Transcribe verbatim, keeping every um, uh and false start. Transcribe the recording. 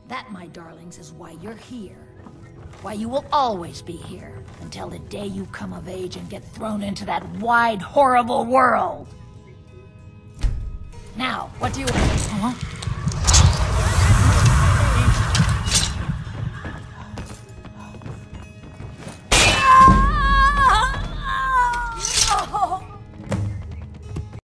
That, my darlings, is why you're here. Why you will always be here, until the day you come of age and get thrown into that wide, horrible world. Now, what do you... Huh?